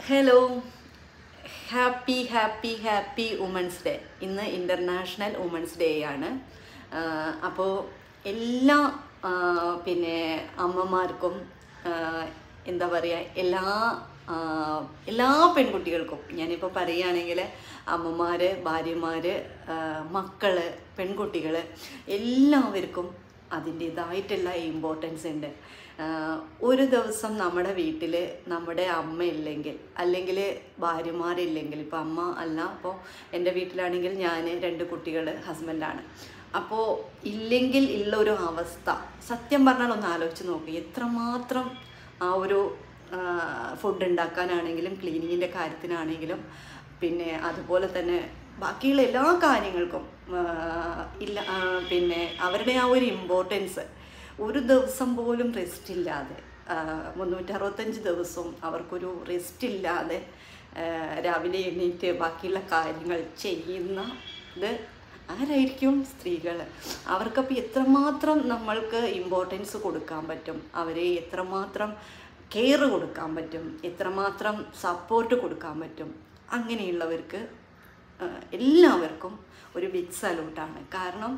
Hello, happy women's day. ഇന്ന് international women's day ആണ്. അപ്പോൾ എല്ലാ പിന്നെ അമ്മമാർക്കും എന്താ പറയുക, എല്ലാ പെൺകുട്ടികൾക്കും, ഞാനിപ്പോൾ പറയുകയാണെങ്കിൽ അമ്മമാർ, ഭാര്യമാർ, മക്കൾ, പെൺകുട്ടികൾ എല്ലാവർക്കും അതിൻ്റേതായിട്ടുള്ള ഇമ്പോർട്ടൻസ് ഉണ്ട്. ഒരു ദിവസം നമ്മുടെ വീട്ടിൽ നമ്മുടെ അമ്മ ഇല്ലെങ്കിൽ, അല്ലെങ്കിൽ ഭാര്യമാരില്ലെങ്കിൽ, ഇപ്പോൾ അമ്മ അല്ല, അപ്പോൾ എൻ്റെ വീട്ടിലാണെങ്കിൽ ഞാൻ 2 കുട്ടികൾ, ഹസ്ബൻഡാണ്. അപ്പോൾ ഇല്ലെങ്കിൽ ഉള്ളൊരു അവസ്ഥ സത്യം പറഞ്ഞാൽ ഒന്ന് ആലോചിച്ച് നോക്കി. എത്രമാത്രം ആ ഒരു ഫുഡ് ഉണ്ടാക്കാനാണെങ്കിലും ക്ലീനിങ്ങിൻ്റെ കാര്യത്തിനാണെങ്കിലും പിന്നെ അതുപോലെ തന്നെ ബാക്കിയുള്ള എല്ലാ കാര്യങ്ങൾക്കും പിന്നെ അവരുടെ ആ ഒരു ഇമ്പോർട്ടൻസ്, ഒരു ദിവസം പോലും റെസ്റ്റ് ഇല്ലാതെ 365 ദിവസവും അവർക്കൊരു റെസ്റ്റ് ഇല്ലാതെ രാവിലെ എണീറ്റ് ബാക്കിയുള്ള കാര്യങ്ങൾ ചെയ്യുന്നത് ആരായിരിക്കും? സ്ത്രീകൾ. അവർക്കപ്പോൾ എത്രമാത്രം നമ്മൾക്ക് ഇമ്പോർട്ടൻസ് കൊടുക്കാൻ പറ്റും, അവരെ എത്രമാത്രം കെയർ കൊടുക്കാൻ പറ്റും, എത്രമാത്രം സപ്പോർട്ട് കൊടുക്കാൻ പറ്റും. അങ്ങനെയുള്ളവർക്ക് എല്ലാവർക്കും ഒരു ബിഗ് സല്യൂട്ടാണ്. കാരണം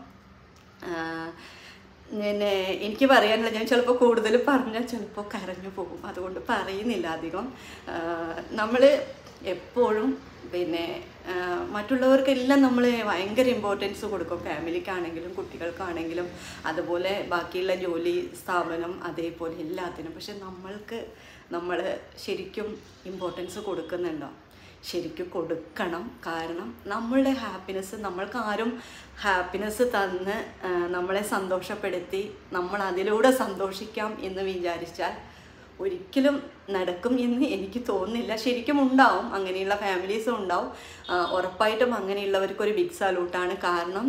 പിന്നെ എനിക്ക് പറയാനില്ല, ഞാൻ ചിലപ്പോൾ കൂടുതൽ പറഞ്ഞാൽ ചിലപ്പോൾ കരഞ്ഞു പോകും, അതുകൊണ്ട് പറയുന്നില്ല അധികം. നമ്മൾ എപ്പോഴും പിന്നെ മറ്റുള്ളവർക്കെല്ലാം നമ്മൾ ഭയങ്കര ഇമ്പോർട്ടൻസ് കൊടുക്കും, ഫാമിലിക്കാണെങ്കിലും കുട്ടികൾക്കാണെങ്കിലും അതുപോലെ ബാക്കിയുള്ള ജോലി സ്ഥാപനം അതേപോലെ എല്ലാത്തിനും. പക്ഷെ നമ്മൾ ശരിക്കും ഇമ്പോർട്ടൻസ് കൊടുക്കുന്നുണ്ടോ? ശരിക്കും കൊടുക്കണം. കാരണം നമ്മളുടെ ഹാപ്പിനെസ്, നമ്മൾക്കാരും ഹാപ്പിനെസ് തന്ന് നമ്മളെ സന്തോഷപ്പെടുത്തി നമ്മൾ അതിലൂടെ സന്തോഷിക്കാം എന്ന് വിചാരിച്ചാൽ ഒരിക്കലും നടക്കും എന്ന് എനിക്ക് തോന്നുന്നില്ല. ശരിക്കും ഉണ്ടാവും, അങ്ങനെയുള്ള ഫാമിലീസും ഉണ്ടാവും. ഉറപ്പായിട്ടും അങ്ങനെയുള്ളവർക്കൊരു ബിഗ് സല്യൂട്ടാണ്. കാരണം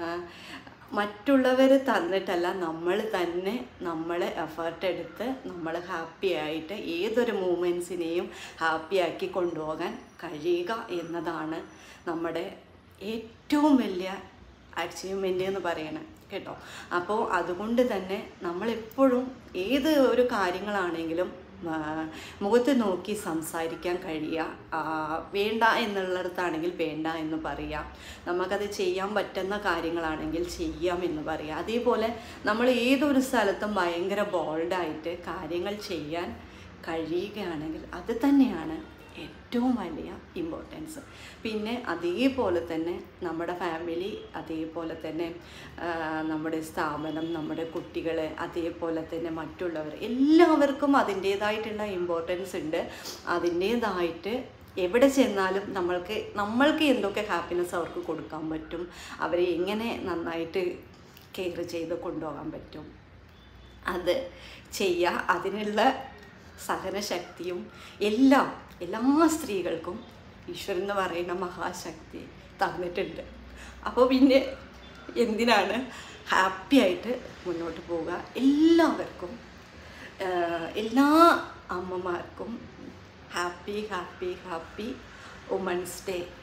മറ്റുള്ളവർ തന്നിട്ടല്ല, നമ്മൾ തന്നെ നമ്മൾ എഫേർട്ട് എടുത്ത് നമ്മൾ ഹാപ്പി ആയിട്ട് ഏതൊരു മൂമെൻറ്റ്സിനെയും ഹാപ്പിയാക്കി കൊണ്ടുപോകാൻ കഴിയുക എന്നതാണ് നമ്മുടെ ഏറ്റവും വലിയ അച്ചീവ്മെൻ്റ് എന്ന് പറയണത് കേട്ടോ. അപ്പോൾ അതുകൊണ്ട് തന്നെ നമ്മളെപ്പോഴും ഏത് ഒരു കാര്യങ്ങളാണെങ്കിലും മുഖത്ത് നോക്കി സംസാരിക്കാൻ കഴിയുക, വേണ്ട എന്നുള്ളിടത്താണെങ്കിൽ വേണ്ട എന്ന് പറയുക, നമുക്കത് ചെയ്യാൻ പറ്റുന്ന കാര്യങ്ങളാണെങ്കിൽ ചെയ്യാം എന്ന് പറയുക. അതേപോലെ നമ്മൾ ഏതൊരു സ്ഥലത്തും ഭയങ്കര ബോൾഡായിട്ട് കാര്യങ്ങൾ ചെയ്യാൻ കഴിയുകയാണെങ്കിൽ അത് തന്നെയാണ് ഏറ്റവും വലിയ ഇമ്പോർട്ടൻസ്. പിന്നെ അതേപോലെ തന്നെ നമ്മുടെ ഫാമിലി, അതേപോലെ തന്നെ നമ്മുടെ സ്ഥാപനം, നമ്മുടെ കുട്ടികൾ, അതേപോലെ തന്നെ മറ്റുള്ളവർ, എല്ലാവർക്കും അതിൻ്റേതായിട്ടുള്ള ഇമ്പോർട്ടൻസ് ഉണ്ട്. അതിൻ്റേതായിട്ട് എവിടെ ചെന്നാലും നമ്മൾക്ക് എന്തൊക്കെ ഹാപ്പിനെസ് അവർക്ക് കൊടുക്കാൻ പറ്റും, അവരെ എങ്ങനെ നന്നായിട്ട് കെയർ ചെയ്ത് കൊണ്ടുപോകാൻ പറ്റും, അത് ചെയ്യുക. അതിനുള്ള സഹനശക്തിയും എല്ലാ സ്ത്രീകൾക്കും ഈശ്വരൻ എന്ന് പറയുന്ന മഹാശക്തി തന്നിട്ടുണ്ട്. അപ്പോൾ പിന്നെ എന്തിനാണ് ഹാപ്പിയായിട്ട് മുന്നോട്ട് പോവുക. എല്ലാവർക്കും, എല്ലാ അമ്മമാർക്കും ഹാപ്പി വുമൻസ് ഡേ.